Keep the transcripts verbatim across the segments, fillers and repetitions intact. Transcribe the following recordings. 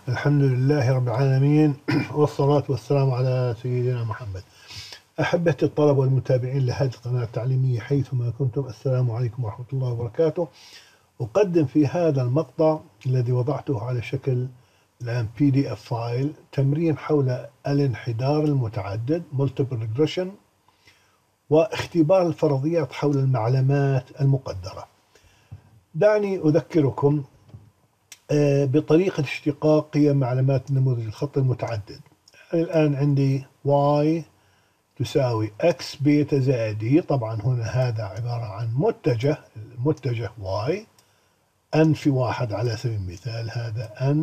الحمد لله رب العالمين والصلاة والسلام على سيدنا محمد. أحبتي الطلبة والمتابعين لهذه القناة التعليمية حيثما كنتم، السلام عليكم ورحمة الله وبركاته. أقدم في هذا المقطع الذي وضعته على شكل الآن بي دي إف فايل تمرين حول الانحدار المتعدد Multiple Regression واختبار الفرضيات حول المعلومات المقدرة. دعني أذكركم بطريقة اشتقاق قيم معلومات نموذج الخط المتعدد. الآن عندي y تساوي x بيتا زائد e. طبعا هنا هذا عبارة عن متجه، المتجه y n في واحد على سبيل المثال، هذا n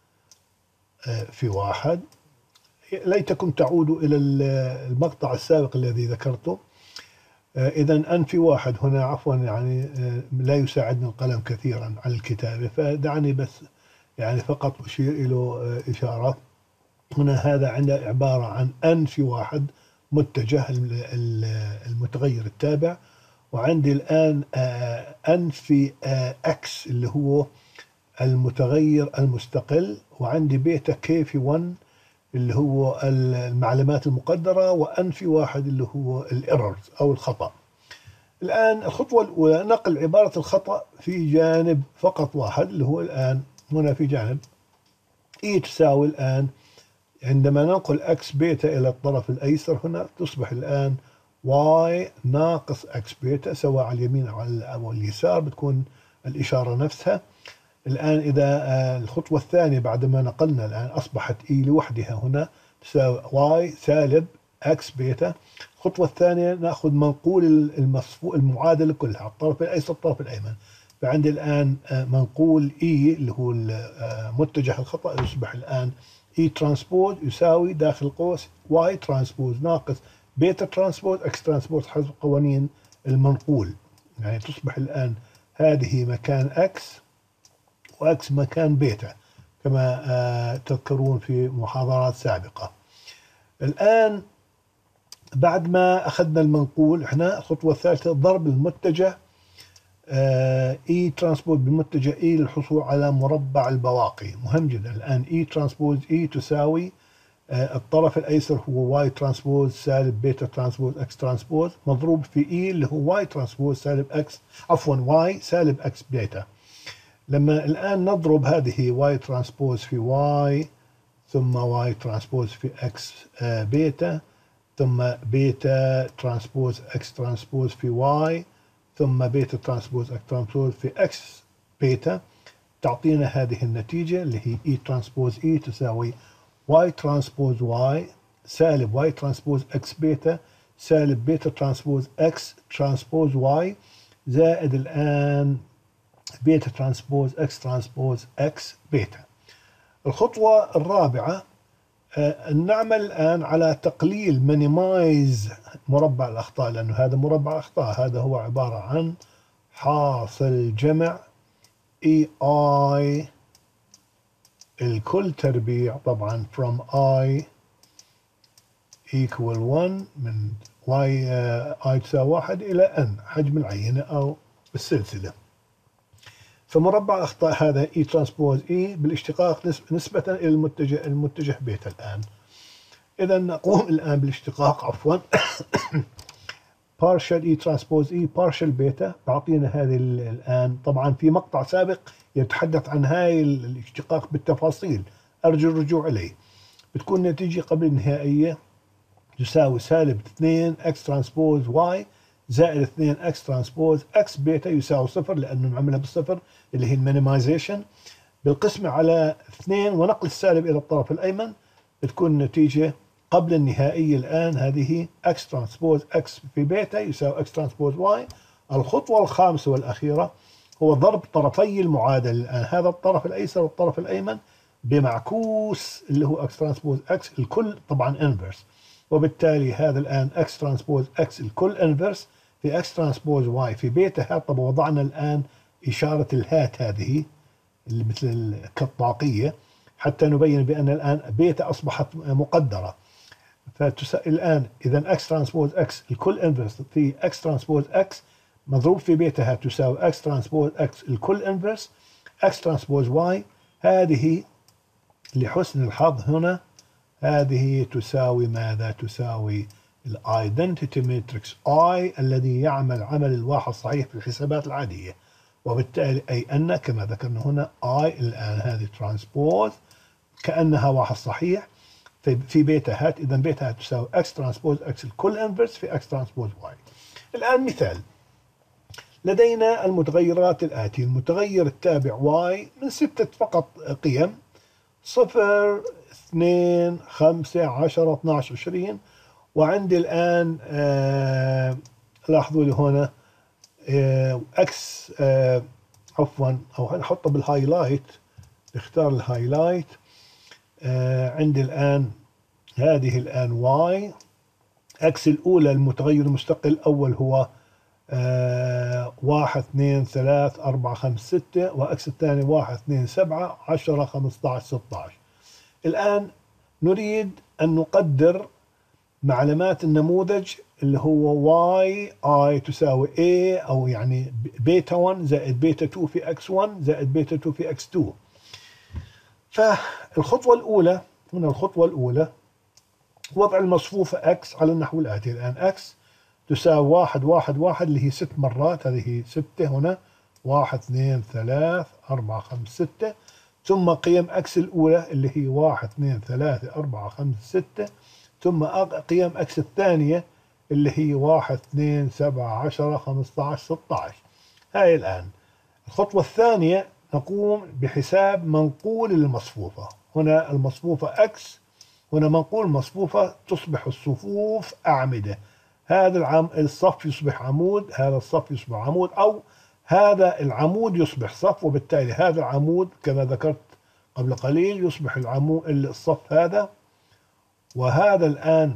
في واحد. ليتكم تعودوا إلى المقطع السابق الذي ذكرته. إذا n في واحد هنا عفوا يعني لا يساعدني القلم كثيرا على الكتابة، فدعني بس يعني فقط أشير إلى إشارة. هنا هذا عندنا عبارة عن n في واحد متجه المتغير التابع، وعندي الآن n في x اللي هو المتغير المستقل، وعندي بيتا k في واحد اللي هو المعلومات المقدرة، وان في واحد اللي هو الايرورز أو الخطأ. الآن الخطوة الأولى نقل عبارة الخطأ في جانب فقط واحد اللي هو الآن هنا في جانب E تساوي الآن عندما ننقل x بيتا إلى الطرف الأيسر هنا تصبح الآن y ناقص x بيتا، سواء على اليمين أو اليسار بتكون الإشارة نفسها. الآن إذا الخطوة الثانية بعدما نقلنا الآن أصبحت E لوحدها هنا تساوي y سالب x بيتا. الخطوة الثانية نأخذ منقول المصفوف المعادلة كلها على الطرف الأيسر الطرف الأيمن، فعندي الآن منقول E اللي هو متجه الخطأ يصبح الآن E ترانسبوز يساوي داخل قوس y ترانسبوز ناقص بيتا ترانسبوز x ترانسبوز حسب قوانين المنقول. يعني تصبح الآن هذه مكان x وx مكان بيتا كما تذكرون في محاضرات سابقة. الآن بعد ما أخذنا المنقول احنا الخطوة الثالثة ضرب المتجه E ترانسبوز بمتجه E للحصول على مربع البواقي. مهم جدا. الآن E ترانسبوز E تساوي الطرف الأيسر هو Y ترانسبوز سالب بيتا ترانسبوز X ترانسبوز مضروب في E اللي هو Y ترانسبوز سالب X عفوا Y سالب X بيتا. لما الآن نضرب هذه Y ترانسبوز في Y ثم Y ترانسبوز في X بيتا ثم بيتا ترانسبوز X ترانسبوز في Y ثم بيتا ترانسبوز X ترانسبوز في X بيتا، تعطينا هذه النتيجة اللي هي E ترانسبوز E تساوي Y ترانسبوز Y سالب Y ترانسبوز X بيتا سالب بيتا ترانسبوز X ترانسبوز Y زائد الآن بيتا ترانسبوز X ترانسبوز X بيتا. الخطوة الرابعة نعمل الآن على تقليل minimize مربع الأخطاء، لأنه هذا مربع الأخطاء هذا هو عبارة عن حاصل جمع إي آي الكل تربيع طبعا from I equal one من Y I تساوي واحد إلى N حجم العينة أو السلسلة. فمربع الأخطاء هذا E ترانسبوز E بالاشتقاق نسبة إلى المتجه المتجه بيتا. الآن إذا نقوم الآن بالاشتقاق عفوا partial E ترانسبوز E partial بيتا بعطينا هذه الآن. طبعا في مقطع سابق يتحدث عن هاي الاشتقاق بالتفاصيل، أرجو الرجوع إليه. بتكون النتيجة قبل النهائية تساوي سالب اثنين X ترانسبوز Y زائد اثنين X ترانسبوز X بيتا يساوي صفر، لأنه نعملها بالصفر اللي هي المينيمايزيشن بالقسمة على اثنين ونقل السالب إلى الطرف الأيمن. بتكون النتيجة قبل النهائية الآن هذه X ترانسبوز X في بيتا يساوي X ترانسبوز Y. الخطوة الخامسة والأخيرة هو ضرب طرفي المعادلة الآن، هذا الطرف الأيسر والطرف الأيمن بمعكوس اللي هو X ترانسبوز X الكل طبعا inverse، وبالتالي هذا الآن X ترانسبوز X الكل inverse في X ترانسبوز Y في بيتا هات. طب وضعنا الآن إشارة الهات هذه اللي مثل كالطاقية حتى نبين بأن الآن بيتا أصبحت مقدرة. فتسأل الآن إذا X ترانسبوز X الكل inverse في X ترانسبوز X مضروب في بيتا هات تساوي X ترانسبوز X الكل inverse X ترانسبوز Y. هذه لحسن الحظ هنا هذه تساوي ماذا؟ تساوي الايدنتيتي ماتريكس I الذي يعمل عمل الواحد صحيح في الحسابات العادية، وبالتالي أي أن كما ذكرنا هنا I الآن هذه ترانسبوز كأنها واحد صحيح في بيتا هات، إذا بيتا هات تساوي X ترانسبوز X الكل انفرس في X ترانسبوز Y. الآن مثال، لدينا المتغيرات الآتية: المتغير التابع Y من ستة فقط قيم، صفر اثنين خمسة عشرة اثناعش عشرين، وعندي الآن آه لاحظوا لي هنا آه اكس آه عفوا او نحطه بالهايلايت، نختار الهايلايت. آه عندي الآن هذه الآن واي، اكس الأولى المتغير المستقل الأول هو آه واحد اثنين ثلاث أربعة خمسة ستة، واكس الثاني واحد اثنين سبعة عشرة خمسة عشر ستة عشر. الآن نريد أن نقدر معلومات النموذج اللي هو y i تساوي a، أو يعني بيتا واحد زائد بيتا اثنين في x واحد زائد بيتا اثنين في x اثنين. فالخطوة الأولى هنا، الخطوة الأولى وضع المصفوفة x على النحو الآتي. الآن x تساوي واحد واحد واحد اللي هي ست مرات، هذه هي ستة هنا، واحد اثنين ثلاث أربعة خمسة ستة، ثم قيم x الأولى اللي هي واحد اثنين ثلاثة أربعة خمسة ستة، ثم قيم x الثانية اللي هي واحد اثنين سبعة عشرة خمسة عشر ستة عشر. هاي الآن الخطوة الثانية، نقوم بحساب منقول المصفوفة. هنا المصفوفة x، هنا منقول المصفوفة تصبح الصفوف أعمدة. هذا العم... الصف يصبح عمود، هذا الصف يصبح عمود، أو هذا العمود يصبح صف، وبالتالي هذا العمود كما ذكرت قبل قليل يصبح العمود الصف هذا، وهذا الآن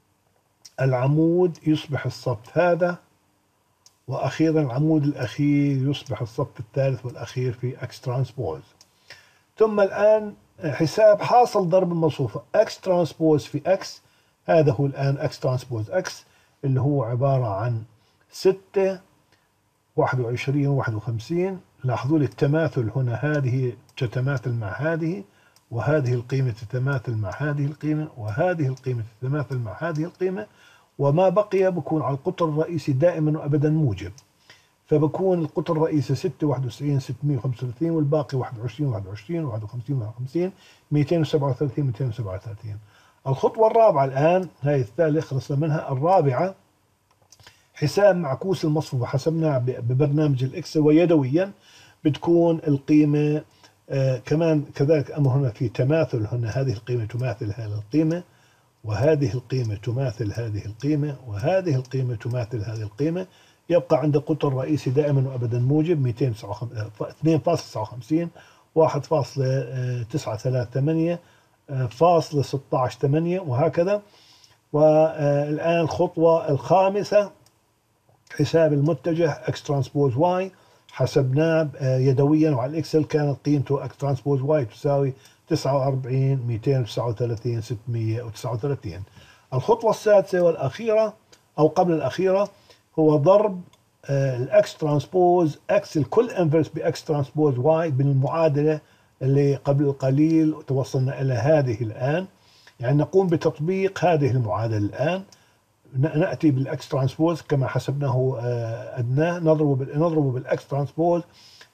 العمود يصبح الصف هذا، وأخيرا العمود الأخير يصبح الصف الثالث والأخير في X ترانسبوز. ثم الآن حساب حاصل ضرب المصفوفة X ترانسبوز في X، هذا هو الآن X ترانسبوز X اللي هو عبارة عن ستة واحد وعشرين واحد وخمسين. لاحظوا لي التماثل هنا، هذه تتماثل مع هذه، وهذه القيمة تتماثل مع هذه القيمة، وهذه القيمة تتماثل مع هذه القيمة، وما بقي بكون على القطر الرئيسي دائما وأبدا موجب، فبكون القطر الرئيسي ستة واحد وتسعين ستمئة وخمسة وثلاثين، والباقي واحد وعشرين واحد وعشرين واحد وخمسين واحد وخمسين مئتين وسبعة وثلاثين مئتين وسبعة وثلاثين. الخطوة الرابعة الآن، هاي الثالثة خلصنا منها. الرابعة حساب معكوس المصفوفة، حسبناه ببرنامج الإكسل ويدويا، بتكون القيمة آه كمان كذلك أمر هنا في تماثل، هنا هذه القيمة تماثل هذه القيمة، وهذه القيمة تماثل هذه القيمة، وهذه القيمة تماثل هذه القيمة. يبقى عند قطر رئيسي دائما وأبدا موجب اثنين فاصلة تسعة وخمسين، واحد فاصلة تسعة ثلاثة ثمانية، فاصلة ستة عشر ثمانية، وهكذا. والآن الخطوة الخامسة حساب المتجه X ترانسبوز Y، حسبناه يدويا وعلى الإكسل كانت قيمته X ترانسبوز Y تساوي تسعة وأربعين مئتين وتسعة وثلاثين ستمئة وتسعة وثلاثين. الخطوة السادسة والأخيرة أو قبل الأخيرة هو ضرب الإكس ترانسبوز إكس الكل انفرس بإكس ترانسبوز واي بالمعادلة اللي قبل قليل توصلنا إلى هذه الآن. يعني نقوم بتطبيق هذه المعادلة الآن، نأتي بالإكس ترانسبوز كما حسبناه أدناه، نضربه نضربه بالإكس ترانسبوز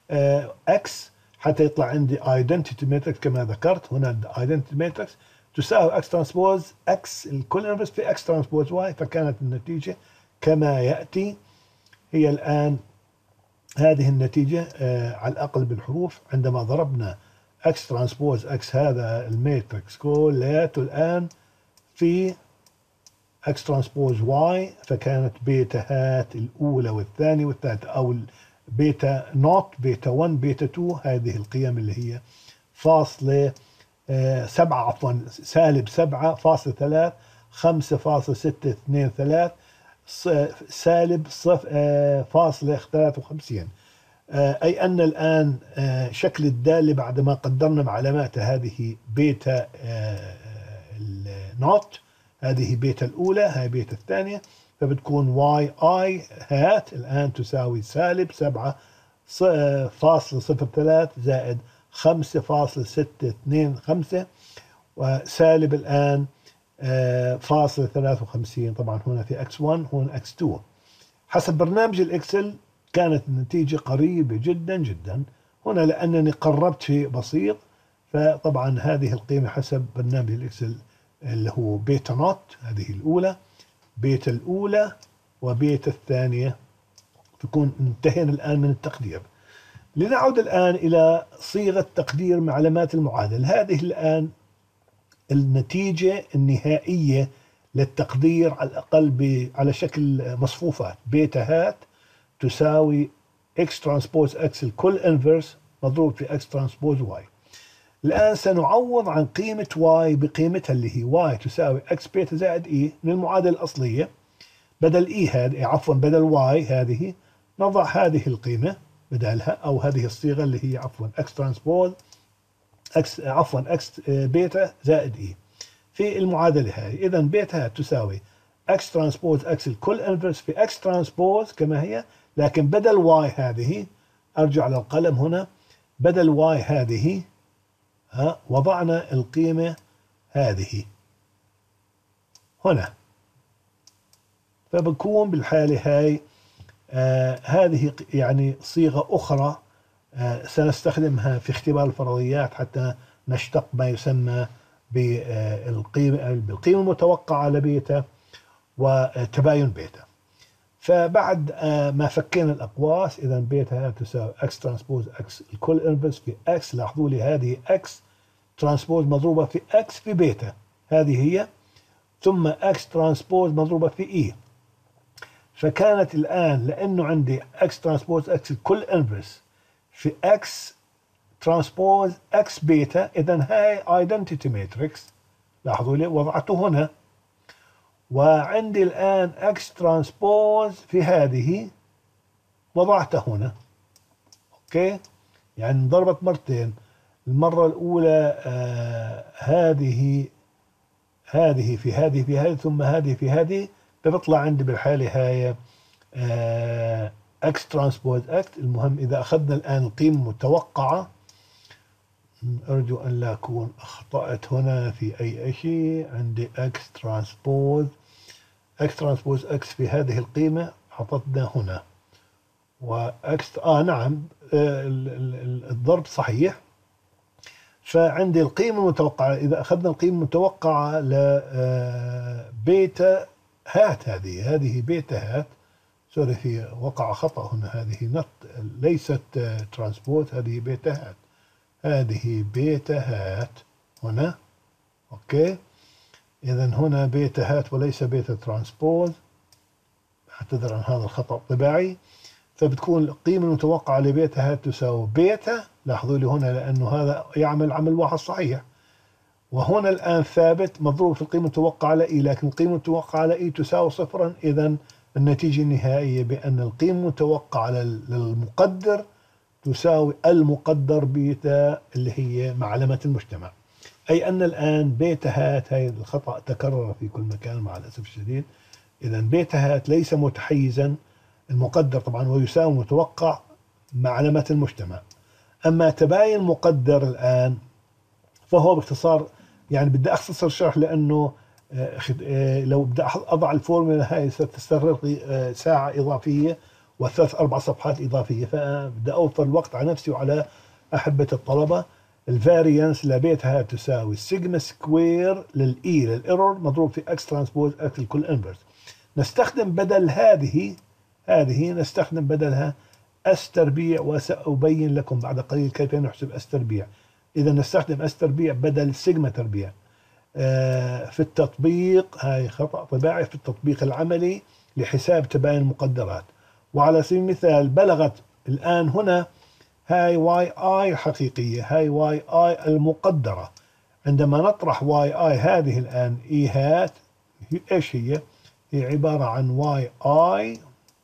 إكس حتى يطلع عندي ايدنتيتي ماتريكس كما ذكرت هنا. ايدنتيتي ماتريكس تساوي اكس ترانسبوز اكس الكل انفرس في اكس ترانسبوز واي، فكانت النتيجه كما ياتي. هي الان هذه النتيجه آه على الاقل بالحروف، عندما ضربنا اكس ترانسبوز اكس هذا الماتريكس كلياته الان في اكس ترانسبوز واي، فكانت بيتا هات الاولى والثانيه والثالثه، او بيتا نوت بيتا واحد بيتا اثنين، هذه القيم اللي هي فاصلة آه سبعة عفوا سالب سبعة فاصلة ثلاث خمسة فاصلة ستة اثنين ثلاث سالب صف آه فاصلة ثلاثة وخمسين. آه أي أن الآن آه شكل الدالة بعدما قدرنا معلومات هذه بيتا آه النوت، هذه بيتا الأولى، هاي بيتا الثانية، فبتكون واي اي هات الآن تساوي سالب سبعة فاصلة صفر ثلاث زائد خمسة فاصلة ستة اثنين خمسة، وسالب الآن فاصلة ثلاثة وخمسين. طبعا هنا في إكس واحد هون إكس اثنين. حسب برنامج الإكسل كانت النتيجة قريبة جدا جدا. هنا لأنني قربت شيء بسيط، فطبعا هذه القيمة حسب برنامج الإكسل اللي هو بيتا نوت، هذه الأولى، بيتا الأولى وبيتا الثانية، تكون انتهينا الآن من التقدير. لنعود الآن إلى صيغة تقدير معلومات المعادل. هذه الآن النتيجة النهائية للتقدير على الأقل على شكل مصفوفات. بيتا هات تساوي x ترانسبوز x الكل انفرس مضروب في x ترانسبوز y. الآن سنعوض عن قيمة y بقيمتها اللي هي y تساوي x بيتا زائد e من المعادلة الأصلية. بدل e هذه عفوا بدل y هذه نضع هذه القيمة بدلها، أو هذه الصيغة اللي هي عفوا x ترانسبوز x عفوا x بيتا زائد e في المعادلة هذه. إذا بيتا تساوي x ترانسبوز x الكل انفرس في x ترانسبوز كما هي، لكن بدل y هذه أرجع للقلم هنا، بدل y هذه ها وضعنا القيمة هذه هنا. فبكون بالحالة هاي آه هذه يعني صيغة أخرى آه سنستخدمها في اختبار الفرضيات حتى نشتق ما يسمى بالقيمة بالقيمة المتوقعة لبيتا وتباين بيتا. فبعد آه ما فكينا الأقواس، إذا بيتا تساوي x ترانسبوز x الكل انفرس في x. لاحظوا لي هذه x ترانسبوز مضروبة في x في بيتا، هذه هي، ثم x ترانسبوز مضروبة في e. فكانت الآن لأنه عندي x ترانسبوز x الكل انفرس في x ترانسبوز x بيتا، إذن هاي ايدنتيتي ماتريكس. لاحظوا لي وضعته هنا، وعندي الآن x ترانسبوز في هذه وضعته هنا. اوكي، يعني انضربت مرتين. المرة الأولى آه هذه هذه في هذه في هذه ثم هذه في هذه، فبطلع عندي بالحالة هاي آه x ترانسبوز x. المهم إذا أخذنا الآن القيمة المتوقعة، أرجو أن لا أكون أخطأت هنا في أي شيء. عندي x ترانسبوز x ترانسبوز x في هذه القيمة حطتنا هنا، وx آه نعم آه الضرب صحيح. فعندي القيمة المتوقعة، إذا أخذنا القيمة المتوقعة لبيتا هات، هذه هذه بيتا هات، سوري في وقع خطأ هنا، هذه نت ليست ترانسبوز، هذه بيتا هات، هذه بيتا هات هنا. أوكي، إذا هنا بيتا هات وليس بيتا ترانسبوز، أعتذر عن هذا الخطأ الطباعي. فبتكون القيمة المتوقعة لبيتا هات تساوي بيتا، لاحظوا لي هنا لأنه هذا يعمل عمل واحد صحيح، وهنا الآن ثابت مضروب في القيمة المتوقعة ل إي، لكن القيمة المتوقعة ل إي تساوي صفرا. إذا النتيجة النهائية بأن القيمة المتوقعة للمقدر تساوي المقدر بيتا اللي هي معلمة المجتمع. أي أن الآن بيتا هات، هاي الخطأ تكرر في كل مكان مع الأسف الشديد. إذا بيتا هات ليس متحيزا المقدر طبعا، ويساوي متوقع معلمة المجتمع. أما تباين مقدر الآن فهو باختصار، يعني بدي أختصر الشرح لأنه لو بدي أضع الفورمولا هاي ستستغرق ساعة إضافية وثلاث أربع صفحات إضافية، فبدي أوفر الوقت على نفسي وعلى أحبة الطلبة. الفاريانس لبيتها تساوي سيجما سكوير للإي للإيرور مضروب في إكس ترانسبوز إكس الكل إنفرس. نستخدم بدل هذه هذه نستخدم بدلها أس تربيع، وسأبين لكم بعد قليل كيف نحسب أس تربيع. إذا نستخدم أس تربيع بدل سيجما تربيع. آه في التطبيق، هاي خطأ طباعي، في التطبيق العملي لحساب تباين المقدرات. وعلى سبيل المثال بلغت الآن هنا هاي واي آي الحقيقية، هاي واي آي المقدرة. عندما نطرح واي آي هذه الآن إي هات، إيش هي؟ هي عبارة عن واي آي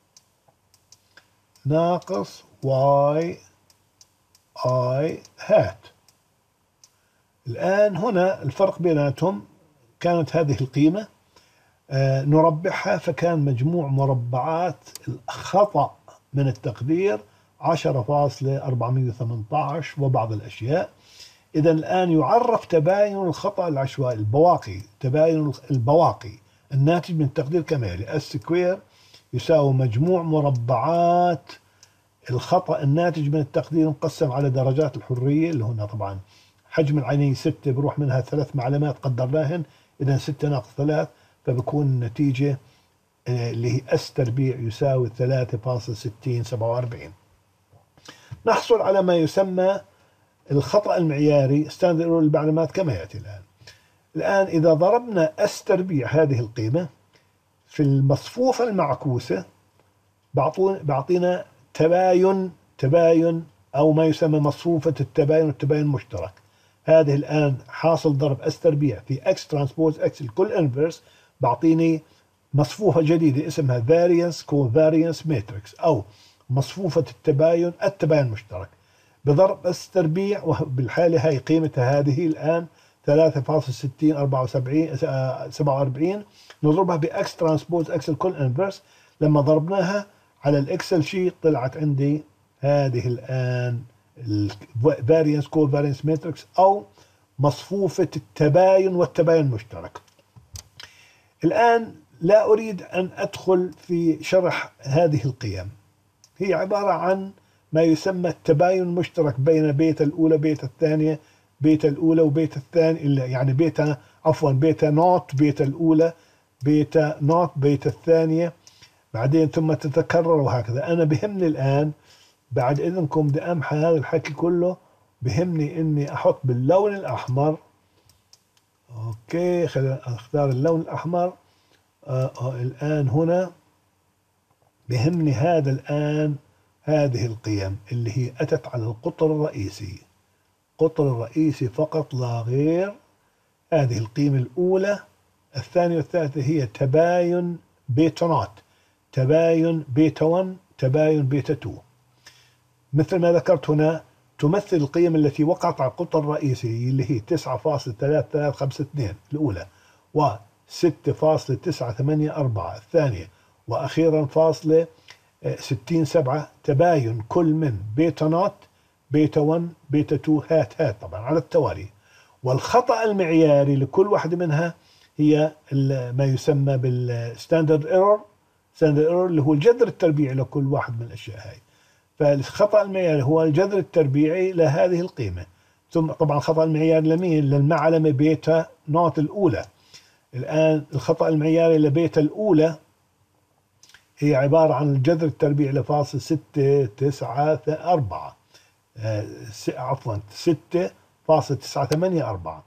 ناقص واي آي هات. الآن هنا الفرق بيناتهم كانت هذه القيمة آه نربحها، فكان مجموع مربعات الخطأ من التقدير عشرة فاصلة أربعمئة وثمانية عشر وبعض الأشياء. إذا الآن يعرف تباين الخطأ العشوائي البواقي، تباين البواقي الناتج من تقدير كمالي السكوير يساوي مجموع مربعات الخطأ الناتج من التقدير مقسم على درجات الحرية، اللي هنا طبعا حجم العينية ستة، بروح منها ثلاث معلومات قدرناهن، إذا ستة ناقص ثلاث، فبكون النتيجة اللي هي اس تربيع يساوي ثلاثة فاصلة ستين سبعة وأربعين. نحصل على ما يسمى الخطأ المعياري ستاندرد ايرور المعلومات كما يأتي الآن. الآن إذا ضربنا اس تربيع هذه القيمة في المصفوفة المعكوسة بعطينا تباين تباين أو ما يسمى مصفوفة التباين والتباين المشترك. هذه الآن حاصل ضرب اس تربيع في اكس ترانسبوز اكس الكل انفرس، بعطيني مصفوفة جديدة اسمها variance covariance matrix أو مصفوفة التباين التباين المشترك بضرب اس تربيع، وبالحالة هاي قيمتها هذه الآن ثلاثة فاصلة ستين أربعة وسبعين سبعة وأربعين، نضربها باكس ترانسبوز اكس الكل انفرس. لما ضربناها على الاكسل شيت طلعت عندي هذه الآن variance covariance matrix أو مصفوفة التباين والتباين المشترك. الآن لا أريد أن أدخل في شرح هذه القيم، هي عبارة عن ما يسمى التباين المشترك بين بيتا الأولى بيتا الثانية بيتا الأولى وبيتا الثانية، يعني بيتا عفوا بيتا نوت بيتا الأولى بيتا نوت بيتا الثانية، بعدين ثم تتكرر وهكذا. أنا بهمني الآن بعد إذنكم بدي أمحى هذا الحكي كله، بهمني إني أحط باللون الأحمر. أوكي خلينا أختار اللون الأحمر. آه آه الآن هنا بهمني هذا الآن هذه القيم اللي هي أتت على القطر الرئيسي، قطر الرئيسي فقط لا غير. هذه القيمة الأولى الثانية والثالثة هي تباين بيتا نوت، تباين بيتا واحد، تباين بيتا اثنين. مثل ما ذكرت هنا تمثل القيم التي وقعت على القطر الرئيسي اللي هي تسعة فاصلة ثلاثة ثلاثة خمسة اثنين الأولى، و ستة فاصلة تسعة ثمانية أربعة الثانية، وأخيرا فاصلة ستين سبعة، تباين كل من بيتا نوت بيتا واحد بيتا اثنين هات هات طبعا على التوالي. والخطأ المعياري لكل واحدة منها هي ما يسمى بالستاندرد ايرور، ستاندرد ايرور اللي هو الجذر التربيعي لكل واحد من الأشياء هاي. فالخطأ المعياري هو الجذر التربيعي لهذه القيمة. ثم طبعا الخطأ المعياري لمين؟ للمعلمة بيتا نوت الأولى. الآن الخطأ المعياري لبيتا الأولى هي عبارة عن الجذر التربيعي لفاصل ستة تسعة أربعة آه عفوا ستة فاصلة تسعة ثمانية أربعة.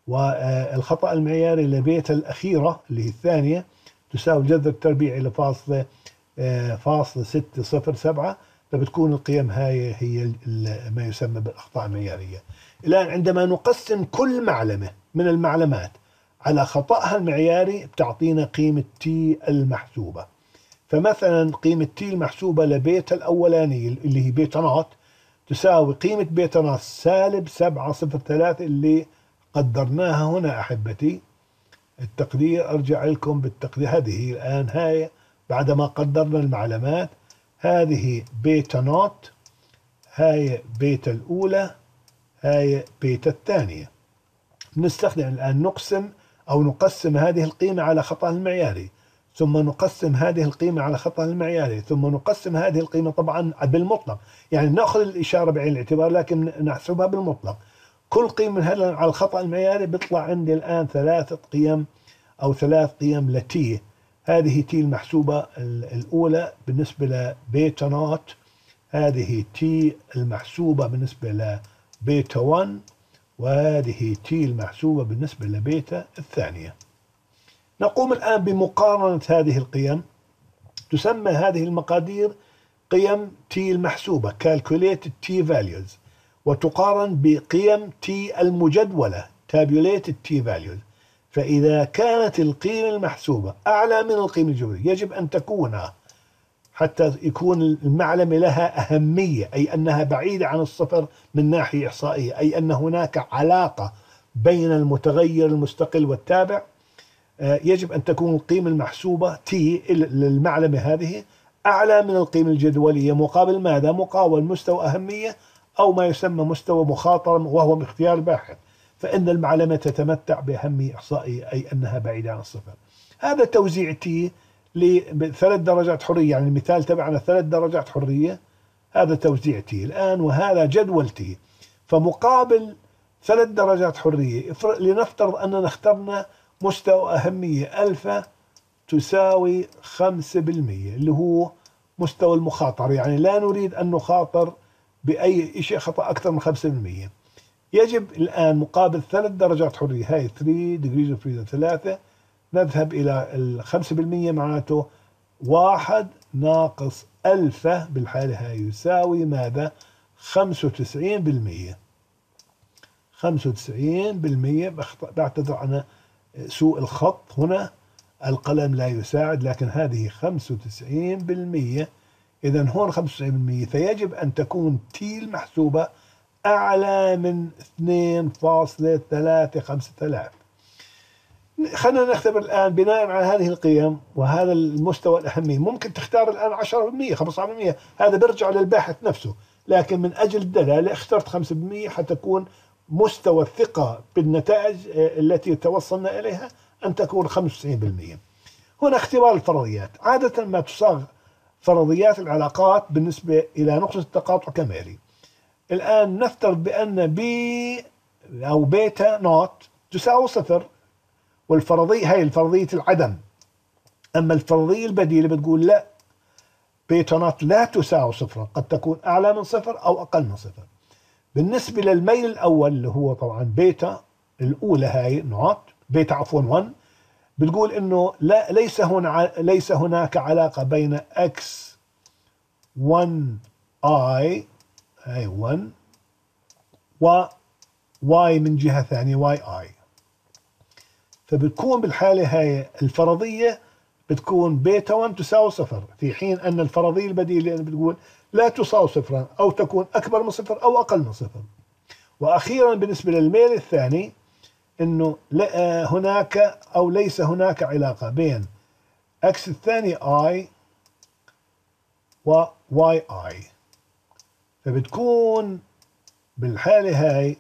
والخطأ المعياري لبيتا الأخيرة اللي هي الثانية تساوي الجذر التربيعي لفاصلة آه فاصلة ستة صفر سبعة. فبتكون القيم هاي هي ما يسمى بالأخطاء المعيارية. الآن عندما نقسم كل معلمة من المعلمات على خطأها المعياري بتعطينا قيمة تي المحسوبة. فمثلا قيمة تي المحسوبة لبيتا الأولاني اللي هي بيتا نوت تساوي قيمة بيتا نوت سالب سبعة صفر ثلاثة اللي قدرناها هنا أحبتي. التقدير أرجع لكم بالتقدير، هذه الآن هاي بعدما قدرنا المعلومات، هذه بيتا نوت، هاي بيتا الأولى، هاي بيتا الثانية. نستخدم الآن نقسم أو نقسم هذه القيمة على خطأ المعياري، ثم نقسم هذه القيمة على خطأ المعياري، ثم نقسم هذه القيمة طبعا بالمطلق، يعني نأخذ الإشارة بعين الاعتبار لكن نحسبها بالمطلق. كل قيمة من هذا على الخطأ المعياري بيطلع عندي الآن ثلاثة قيم أو ثلاث قيم لتي. هذه تي المحسوبة الأولى بالنسبة لبيتا نوت، هذه تي المحسوبة بالنسبة لبيتا واحد، وهذه تي المحسوبة بالنسبة لبيتا الثانية. نقوم الآن بمقارنة هذه القيم. تسمى هذه المقادير قيم تي المحسوبة calculated t values، وتقارن بقيم تي المجدولة tabulated t values. فإذا كانت القيمة المحسوبة أعلى من القيمة الجوهرية يجب أن تكون، حتى يكون المعلمة لها أهمية، أي أنها بعيدة عن الصفر من ناحية إحصائية، أي أن هناك علاقة بين المتغير المستقل والتابع. يجب أن تكون القيمة المحسوبة T للمعلمة هذه أعلى من القيمة الجدولية مقابل ماذا؟ مقابل مستوى أهمية أو ما يسمى مستوى مخاطرة وهو باختيار الباحث، فإن المعلمة تتمتع بأهمية إحصائية أي أنها بعيدة عن الصفر. هذا توزيع تي لثلاث درجات حرية، يعني المثال تبعنا ثلاث درجات حرية، هذا توزيع تي الآن، وهذا جدول تي. فمقابل ثلاث درجات حرية لنفترض أننا اخترنا مستوى أهمية ألفا تساوي خمسة بالمئة اللي هو مستوى المخاطرة، يعني لا نريد أن نخاطر بأي شيء خطأ أكثر من خمسة بالمئة. يجب الآن مقابل ثلاث درجات حرية، هاي ثلاثة degrees of freedom ثلاثة، نذهب إلى الخمسة بالمئة، معناته واحد ناقص ألفا بالحالة هاي يساوي ماذا؟ خمسة وتسعين بالمئة. خمسة وتسعين بالمئة. بعتذر عن سوء الخط هنا، القلم لا يساعد، لكن هذه خمسة وتسعين بالمئة. إذن هون خمسة وتسعين بالمئة، فيجب أن تكون تي المحسوبة أعلى من اثنين فاصلة ثلاثة خمسة آلاف. خلينا نختبر الآن بناء على هذه القيم وهذا المستوى الأهمية. ممكن تختار الآن عشرة بالمئة خمسة عشر بالمئة، هذا بيرجع للباحث نفسه، لكن من أجل الدلالة اخترت خمسة بالمئة حتكون مستوى الثقة بالنتائج التي توصلنا إليها أن تكون خمسة وتسعين بالمئة. هنا اختبار الفرضيات. عادة ما تصاغ فرضيات العلاقات بالنسبة إلى نقطة التقاطع كمالي. الآن نفترض بأن بي أو بيتا نوت تساوي صفر، والفرضية هي الفرضية العدم. أما الفرضية البديلة بتقول لا، بيتا نوت لا تساوي صفر، قد تكون أعلى من صفر أو أقل من صفر. بالنسبة للميل الأول اللي هو طبعا بيتا الأولى هاي نوت بيتا عفوا واحد، بتقول إنه لا ليس هنا ليس هناك علاقة بين إكس واحد آي هاي واحد و واي من جهة ثانية واي آي. فبتكون بالحالة هاي الفرضية بتكون بيتا واحد تساوي صفر، في حين أن الفرضية البديلة بتقول لا تساوي صفرا أو تكون أكبر من صفر أو أقل من صفر. وأخيرا بالنسبة للميل الثاني إنه هناك أو ليس هناك علاقة بين إكس الثاني آي و واي آي. فبتكون بالحالة هاي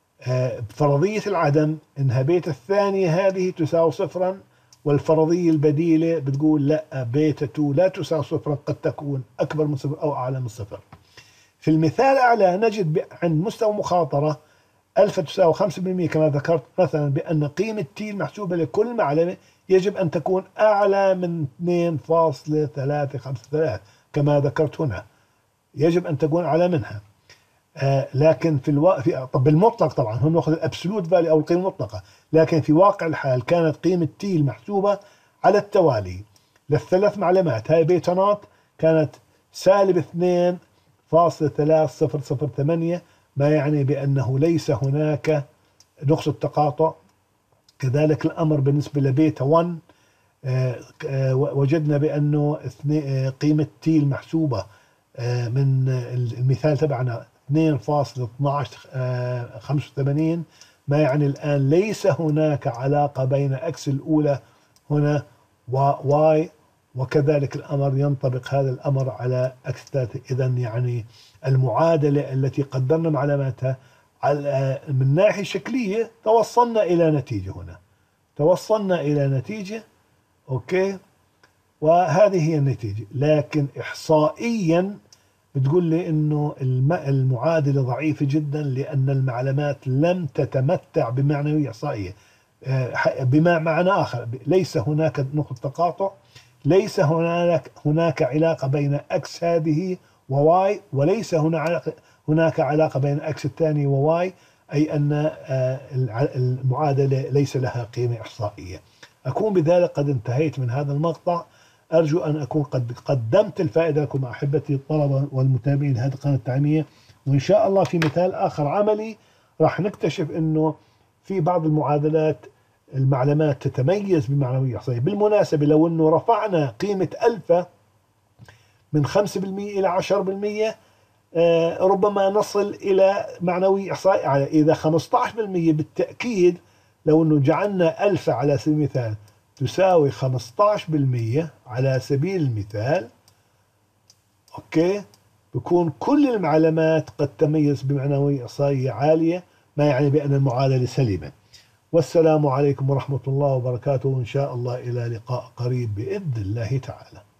فرضية العدم إنها بيتا الثانية هذه تساوي صفرا، والفرضية البديلة بتقول لا بيتا اثنين لا تساوي صفرا، قد تكون أكبر من صفر أو أعلى من صفر. في المثال الأعلى نجد عند مستوى مخاطرة ألفا تساوي خمسة بالمئة كما ذكرت مثلا بأن قيمة تي المحسوبة لكل معلمة يجب أن تكون أعلى من اثنين فاصلة ثلاثة خمسة ثلاثة كما ذكرت هنا، يجب أن تكون أعلى منها. آه لكن في الوا... في طب بالمطلق طبعا هم ناخذ الابسولوت فاليو او القيمه المطلقه، لكن في واقع الحال كانت قيمه تي المحسوبه على التوالي للثلاث معلمات هاي بيتا نوت كانت سالب اثنين فاصلة ثلاثة صفر صفر ثمانية، ما يعني بانه ليس هناك نقص التقاطع. كذلك الامر بالنسبه لبيتا واحد، آه آه وجدنا بانه آه قيمه تي المحسوبه آه من المثال تبعنا اثنين فاصلة اثناشر خمسة وثمانين، ما يعني الآن ليس هناك علاقة بين إكس الأولى هنا وواي، وكذلك الأمر ينطبق هذا الأمر على إكس ثلاثة. إذن يعني المعادلة التي قدرنا معلوماتها على من ناحية شكلية توصلنا إلى نتيجة هنا، توصلنا إلى نتيجة أوكي، وهذه هي النتيجة. لكن إحصائيا بتقول لي انه المعادله ضعيفه جدا لان المعلومات لم تتمتع بمعنويه احصائيه. بمعنى اخر ليس هناك نقطه تقاطع، ليس هناك هناك علاقه بين اكس هذه وواي، وليس هناك علاقه بين اكس الثاني وواي، اي ان المعادله ليس لها قيمه احصائيه. اكون بذلك قد انتهيت من هذا المقطع. أرجو أن أكون قد قدمت الفائدة لكم أحبتي الطلبة والمتابعين لهذه القناة التعليمية، وإن شاء الله في مثال آخر عملي راح نكتشف أنه في بعض المعادلات المعلومات تتميز بمعنوية إحصائية. بالمناسبة لو أنه رفعنا قيمة ألفا من خمسة بالمئة إلى عشرة بالمئة آه ربما نصل إلى معنوية إحصائية على إذا خمسة عشر بالمئة. بالتأكيد لو أنه جعلنا ألفا على سبيل المثال تساوي خمسة عشر بالمئة على سبيل المثال أوكي، بكون كل المعلمات قد تميز بمعنوية إحصائية عالية، ما يعني بأن المعادلة سليمة. والسلام عليكم ورحمة الله وبركاته، وإن شاء الله إلى لقاء قريب بإذن الله تعالى.